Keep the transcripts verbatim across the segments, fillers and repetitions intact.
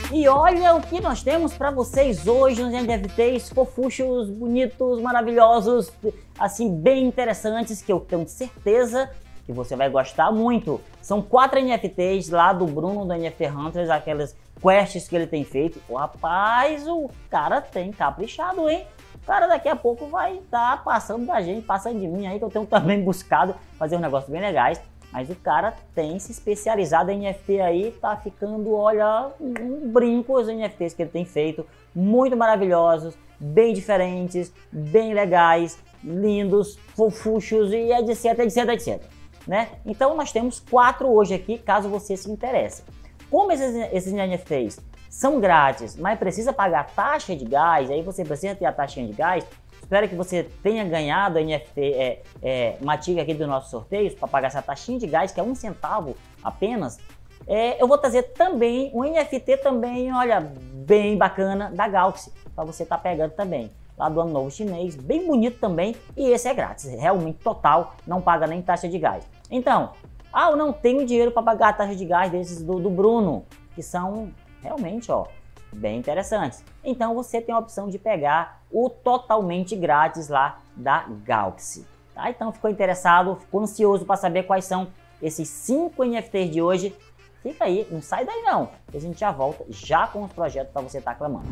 E olha o que nós temos para vocês hoje nos N F Ts fofuchos, bonitos, maravilhosos, assim, bem interessantes, que eu tenho certeza que você vai gostar muito. São quatro N F Ts lá do Bruno, do N F T Hunters, aquelas quests que ele tem feito. O rapaz, o cara tem caprichado, hein? O cara daqui a pouco vai estar tá passando da gente, passando de mim aí, que eu tenho também buscado fazer um negócio bem legais. Mas o cara tem se especializado em N F T aí, tá ficando, olha, um brinco os N F Ts que ele tem feito, muito maravilhosos, bem diferentes, bem legais, lindos, fofuchos e etc, etc, etc, né? Então nós temos quatro hoje aqui, caso você se interesse. Como esses, esses N F Ts são grátis, mas precisa pagar taxa de gás, aí você precisa ter a taxinha de gás. Espero que você tenha ganhado a N F T, é, é, Matic aqui do nosso sorteio, para pagar essa taxinha de gás, que é um centavo apenas. É, eu vou trazer também um N F T também, olha, bem bacana, da Galaxy, para você estar tá pegando também, lá do Ano Novo Chinês, bem bonito também, e esse é grátis, realmente total, não paga nem taxa de gás. Então, ah, eu não tenho dinheiro para pagar a taxa de gás desses do, do Bruno, que são realmente, ó, bem interessantes. Então você tem a opção de pegar o totalmente grátis lá da Galaxy. Tá? Então ficou interessado, ficou ansioso para saber quais são esses cinco N F Ts de hoje? Fica aí, não sai daí não, que a gente já volta já com os projetos para você estar clamando.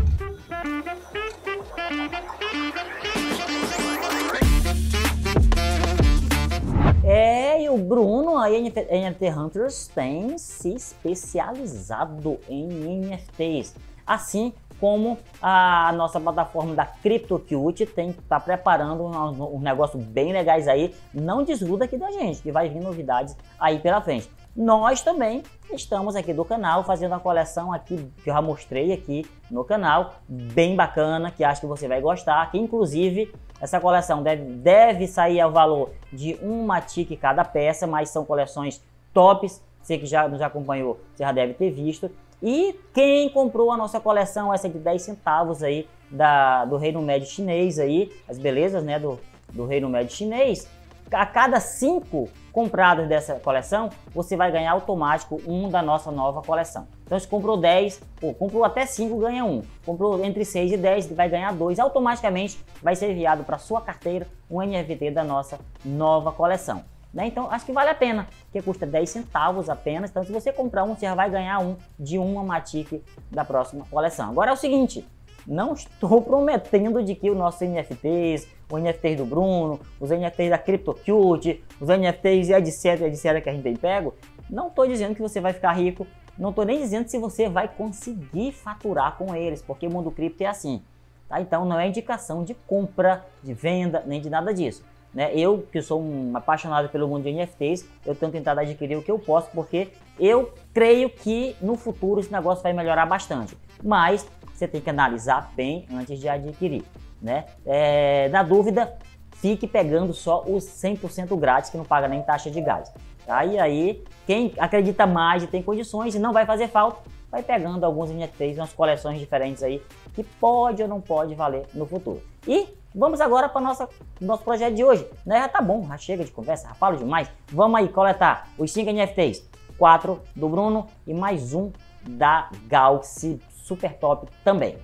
É, e o Bruno, a N F T Hunters, tem se especializado em N F Ts, assim como a nossa plataforma da CryptoCute tem que estar tá preparando uns um, um negócios bem legais aí. Não desgruda aqui da gente, que vai vir novidades aí pela frente. Nós também estamos aqui do canal fazendo uma coleção aqui, que eu já mostrei aqui no canal, bem bacana, que acho que você vai gostar, que inclusive essa coleção deve, deve sair ao valor de um Matic cada peça, mas são coleções tops, você que já nos acompanhou, você já deve ter visto. E quem comprou a nossa coleção, essa de dez centavos aí, da, do Reino Médio Chinês aí, as belezas, né, do, do Reino Médio Chinês, a cada cinco comprados dessa coleção, você vai ganhar automático um da nossa nova coleção. Então se comprou dez, ou comprou até cinco, ganha um. Comprou entre seis e dez, vai ganhar dois. Automaticamente vai ser enviado para sua carteira um N F T da nossa nova coleção. Né? Então acho que vale a pena, que custa dez centavos apenas. Então se você comprar um, você já vai ganhar um de uma Matic da próxima coleção. Agora é o seguinte, não estou prometendo de que os nossos N F Ts, o N F T do Bruno, os N F Ts da CryptoCute, os N F Ts e etc, etc que a gente tem pego, não estou dizendo que você vai ficar rico, não estou nem dizendo se você vai conseguir faturar com eles, porque o mundo cripto é assim, tá? Então não é indicação de compra, de venda, nem de nada disso. Né? Eu, que sou um apaixonado pelo mundo de N F Ts, eu tenho tentado adquirir o que eu posso, porque eu creio que no futuro esse negócio vai melhorar bastante. Mas você tem que analisar bem antes de adquirir. Né? É, na dúvida, fique pegando só os cem por cento grátis, que não paga nem taxa de gás. Tá? E aí, quem acredita mais e tem condições e não vai fazer falta, vai pegando alguns N F Ts, umas coleções diferentes aí, que pode ou não pode valer no futuro. E vamos agora para o nosso projeto de hoje. Né? Já tá bom, já chega de conversa, já falo demais. Vamos aí coletar os cinco N F Ts, quatro do Bruno e mais um da Galaxy, super top também.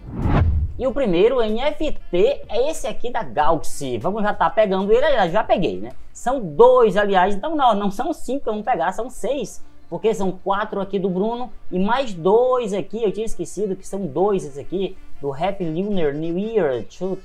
E o primeiro N F T é esse aqui da Galaxy. Vamos já estar tá pegando ele, aliás, já peguei, né? São dois, aliás, então não, não são cinco que vamos pegar, são seis. Porque são quatro aqui do Bruno e mais dois aqui, eu tinha esquecido que são dois esse aqui, do Happy Lunar New Year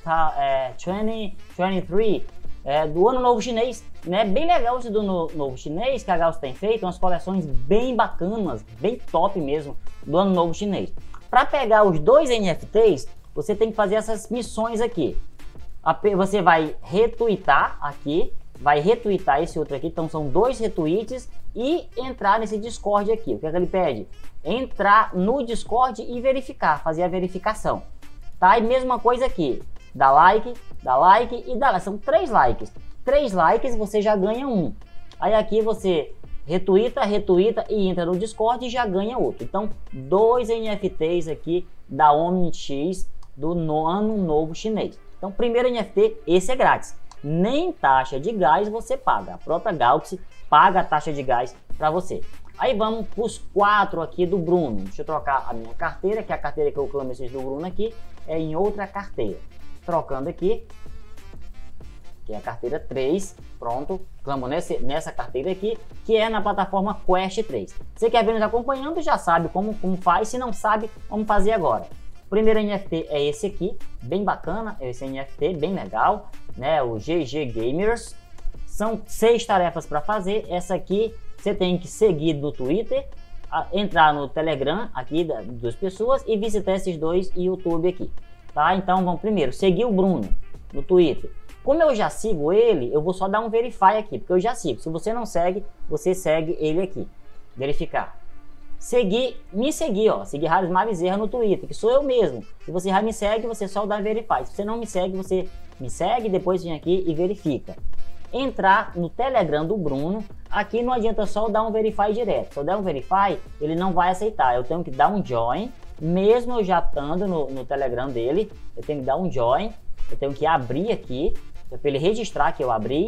twenty twenty-three, é, do Ano Novo Chinês. Né? Bem legal esse do no, Novo Chinês que a Galaxy tem feito, umas coleções bem bacanas, bem top mesmo, do Ano Novo Chinês. Para pegar os dois N F Ts, você tem que fazer essas missões aqui. Você vai retweetar aqui, vai retweetar esse outro aqui, então são dois retweets, e entrar nesse Discord aqui. O que é que ele pede? Entrar no Discord e verificar, fazer a verificação. Tá? E mesma coisa aqui, dá like, dá like e dá like. São três likes. Três likes você já ganha um. Aí aqui você retweeta, retweeta e entra no Discord e já ganha outro. Então, dois N F Ts aqui da OmniX do Ano Novo Chinês. Então, primeiro N F T, esse é grátis. Nem taxa de gás você paga. A própria Galaxy paga a taxa de gás para você. Aí vamos para os quatro aqui do Bruno. Deixa eu trocar a minha carteira, que é a carteira que eu clamei esses do Bruno aqui, é em outra carteira. Trocando aqui, que é a carteira três, pronto, clamo nesse, nessa carteira aqui, que é na plataforma Quest três. Você quer ver nos acompanhando, já sabe como, como faz, se não sabe, vamos fazer agora. O primeiro N F T é esse aqui, bem bacana, esse N F T, bem legal, né, o G G Gamers. São seis tarefas para fazer, essa aqui você tem que seguir no Twitter, entrar no Telegram aqui das duas pessoas e visitar esses dois YouTube aqui, tá? Então vamos primeiro, seguir o Bruno no Twitter. Como eu já sigo ele, eu vou só dar um verify aqui, porque eu já sigo. Se você não segue, você segue ele aqui. Verificar. Seguir, me seguir, ó. Seguir Harismar Bezerra no Twitter, que sou eu mesmo. Se você já me segue, você só dá verify. Se você não me segue, você me segue, depois vem aqui e verifica. Entrar no Telegram do Bruno. Aqui não adianta só dar um verify direto. Se eu der um verify, ele não vai aceitar. Eu tenho que dar um join, mesmo eu já estando no, no Telegram dele. Eu tenho que dar um join. Eu tenho que abrir aqui. Para ele registrar que eu abri.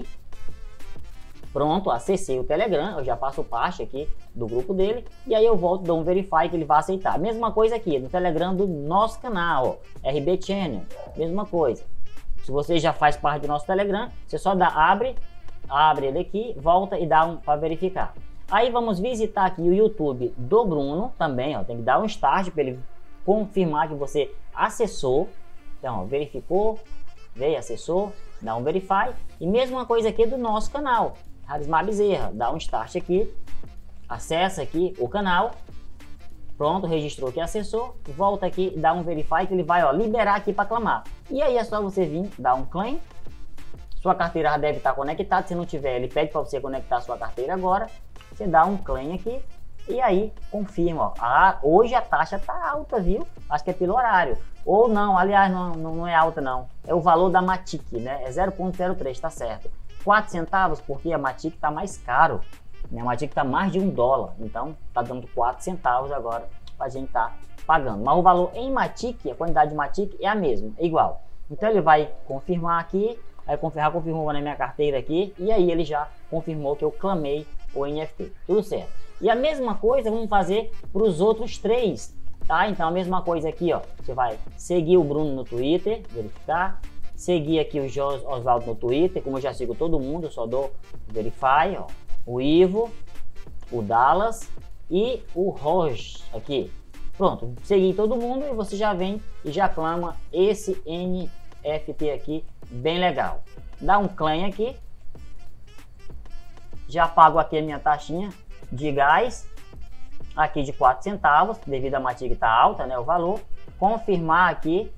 Pronto, acessei o Telegram, eu já faço parte aqui do grupo dele. E aí eu volto, dou um verify que ele vai aceitar. Mesma coisa aqui, no Telegram do nosso canal, ó, R B Channel, mesma coisa. Se você já faz parte do nosso Telegram, você só dá abre, abre ele aqui, volta e dá um para verificar. Aí vamos visitar aqui o YouTube do Bruno também, ó, tem que dar um start para ele confirmar que você acessou. Então, ó, verificou, veio, acessou, dá um verify. E mesma coisa aqui do nosso canal, Harismar Bezerra, dá um start aqui, acessa aqui o canal, pronto, registrou que acessou, volta aqui, dá um verify que ele vai, ó, liberar aqui para clamar. E aí é só você vir, dar um claim, sua carteira já deve estar conectada, se não tiver ele pede para você conectar a sua carteira agora, você dá um claim aqui e aí confirma, ó, ah, hoje a taxa tá alta, viu? Acho que é pelo horário. Ou não, aliás, não, não é alta não, é o valor da Matic, né? É zero ponto zero três, tá certo. quatro centavos porque a Matic tá mais caro, né? A Matic tá mais de um dólar, então tá dando quatro centavos agora pra gente tá pagando. Mas o valor em Matic, a quantidade de Matic é a mesma, é igual. Então ele vai confirmar aqui, aí confirmar, confirmou na minha carteira aqui, e aí ele já confirmou que eu clamei o N F T, tudo certo. E a mesma coisa vamos fazer para os outros três, tá? Então a mesma coisa aqui, ó, você vai seguir o Bruno no Twitter, verificar, seguir aqui o Jos Oswaldo no Twitter, como eu já sigo todo mundo, eu só dou verify, ó, o Ivo, o Dallas e o Roger aqui. Pronto, seguir todo mundo e você já vem e já clama esse N F T aqui, bem legal. Dá um claim aqui, já pago aqui a minha taxinha de gás, aqui de quatro centavos, devido a Matic tá alta, né, o valor. Confirmar aqui,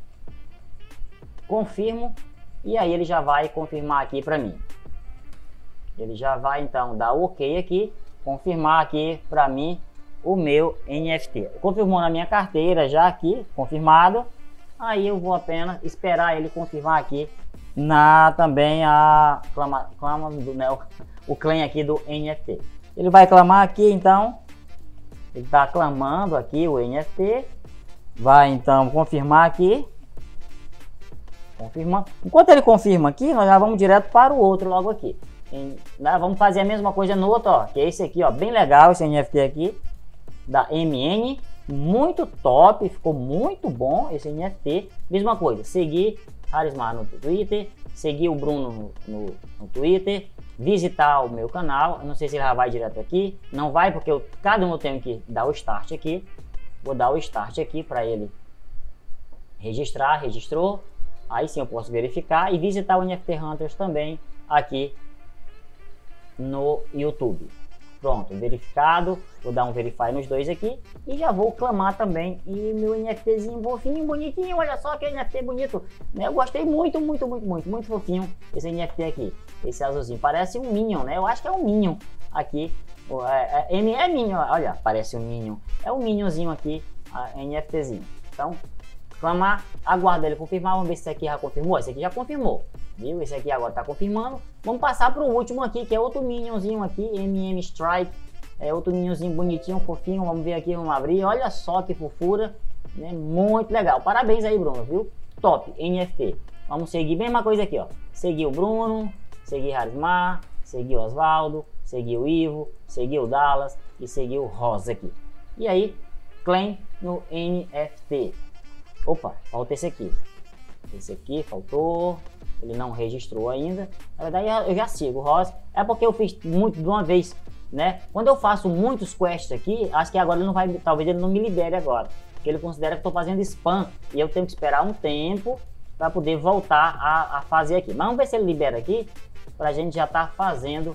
confirmo, e aí ele já vai confirmar aqui para mim. Ele já vai então dar o ok aqui, confirmar aqui para mim o meu N F T. Confirmou na minha carteira já aqui, confirmado. Aí eu vou apenas esperar ele confirmar aqui na também a clama, clama do, né, o, o claim aqui do N F T. Ele vai clamar aqui, então ele está clamando aqui o N F T. Vai então confirmar aqui. Confirma. Enquanto ele confirma aqui, nós já vamos direto para o outro logo aqui. Em, né, vamos fazer a mesma coisa no outro, ó, que é esse aqui, ó, bem legal esse N F T aqui da M N, muito top, ficou muito bom esse N F T. Mesma coisa, seguir Harismar no Twitter, seguir o Bruno no, no, no Twitter, visitar o meu canal. Eu não sei se ele já vai direto aqui, não vai porque eu, cada um eu tenho que dar o start aqui. Vou dar o start aqui para ele registrar, registrou. Aí sim eu posso verificar e visitar o N F T Hunters também aqui no YouTube. Pronto, verificado. Vou dar um verify nos dois aqui e já vou clamar também. E meu NFTzinho fofinho, bonitinho, olha só que N F T bonito, né? Eu gostei muito, muito, muito, muito, muito fofinho esse N F T aqui, esse azulzinho, parece um Minion, né? Eu acho que é um Minion aqui, é, é, é Minion, olha, parece um Minion, é um Minionzinho aqui, NFTzinho. Então, clamar, aguarda ele confirmar, vamos ver se esse aqui já confirmou. Esse aqui já confirmou, viu? Esse aqui agora tá confirmando. Vamos passar para o último aqui, que é outro Minionzinho aqui, M M Strike. É outro Minionzinho bonitinho, fofinho. Vamos ver aqui, vamos abrir. Olha só que fofura, né? Muito legal. Parabéns aí, Bruno, viu? Top, N F T. Vamos seguir, mesma coisa aqui, ó. Seguir o Bruno, seguir Harismar, seguir o Oswaldo, seguir o Ivo, seguir o Dallas e seguir o Rosa aqui. E aí, claim no N F T. Opa, falta esse aqui. Esse aqui faltou, ele não registrou ainda. Na verdade eu já sigo o Rosa, é porque eu fiz muito de uma vez, né? Quando eu faço muitos quests aqui, acho que agora ele não vai, talvez ele não me libere agora, porque ele considera que estou fazendo spam e eu tenho que esperar um tempo para poder voltar a, a fazer aqui. Mas vamos ver se ele libera aqui, para a gente já estar tá fazendo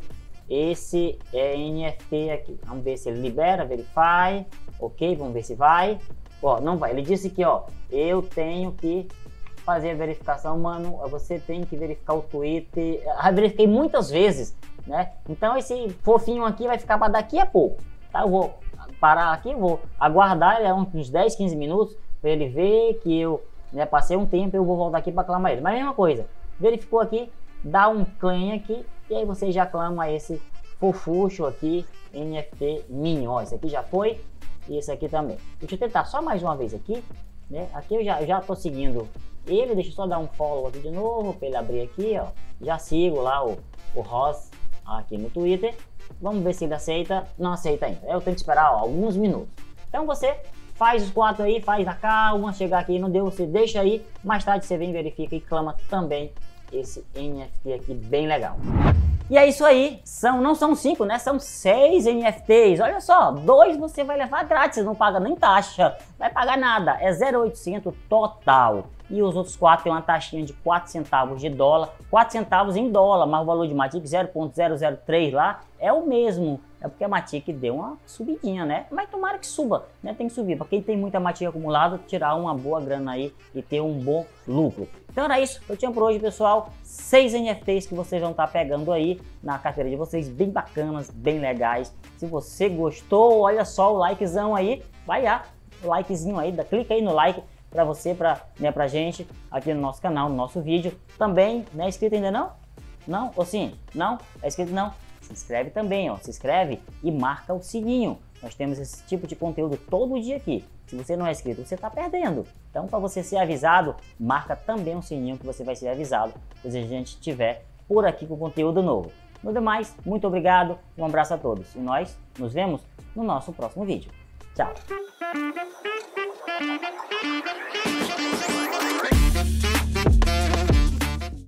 esse é, N F T aqui. Vamos ver se ele libera, verify, ok, vamos ver se vai. Ó, não vai, ele disse que ó, eu tenho que fazer a verificação, mano, você tem que verificar o Twitter. Eu verifiquei muitas vezes, né? Então esse fofinho aqui vai ficar para daqui a pouco, tá? Eu vou parar aqui, vou aguardar ele uns dez, quinze minutos para ele ver que eu, né, passei um tempo, eu vou voltar aqui para clamar ele. Mas mesma coisa, verificou aqui, dá um claim aqui e aí você já clama esse fofucho aqui, N F T Minion. Ó, esse aqui já foi e esse aqui também. Deixa eu tentar só mais uma vez aqui, né? Aqui eu já, eu já tô seguindo ele, deixa eu só dar um follow aqui de novo para ele abrir aqui, ó. Já sigo lá o, o Ross aqui no Twitter. Vamos ver se ele aceita. Não aceita ainda. Eu tenho que esperar ó, alguns minutos. Então você faz os quatro aí, faz na calma, chegar aqui não deu, você deixa aí, mais tarde você vem, verifica e clama também esse N F T aqui bem legal. E é isso aí, são, não são cinco, né? São seis N F Ts. Olha só, dois você vai levar grátis, não paga nem taxa, vai pagar nada, é zero vírgula oitocentos total. E os outros quatro tem uma taxinha de quatro centavos de dólar, quatro centavos em dólar, mas o valor de Matic zero vírgula zero zero três lá é o mesmo. É porque a Matic deu uma subidinha, né? Mas tomara que suba, né? Tem que subir. Para quem tem muita Matic acumulada, tirar uma boa grana aí e ter um bom lucro. Então era isso que eu tinha por hoje, pessoal. Seis N F Ts que vocês vão estar pegando aí na carteira de vocês, bem bacanas, bem legais. Se você gostou, olha só o likezão aí, vai lá, o likezinho aí, dá, clica aí no like para você, para né, pra gente aqui no nosso canal, no nosso vídeo. Também, não é inscrito ainda não? Não? Ou sim? Não? É inscrito não? Se inscreve também, ó. Se inscreve e marca o sininho. Nós temos esse tipo de conteúdo todo dia aqui. Se você não é inscrito, você está perdendo. Então, para você ser avisado, marca também o sininho que você vai ser avisado se a gente estiver por aqui com conteúdo novo. No demais, muito obrigado, um abraço a todos. E nós nos vemos no nosso próximo vídeo. Tchau!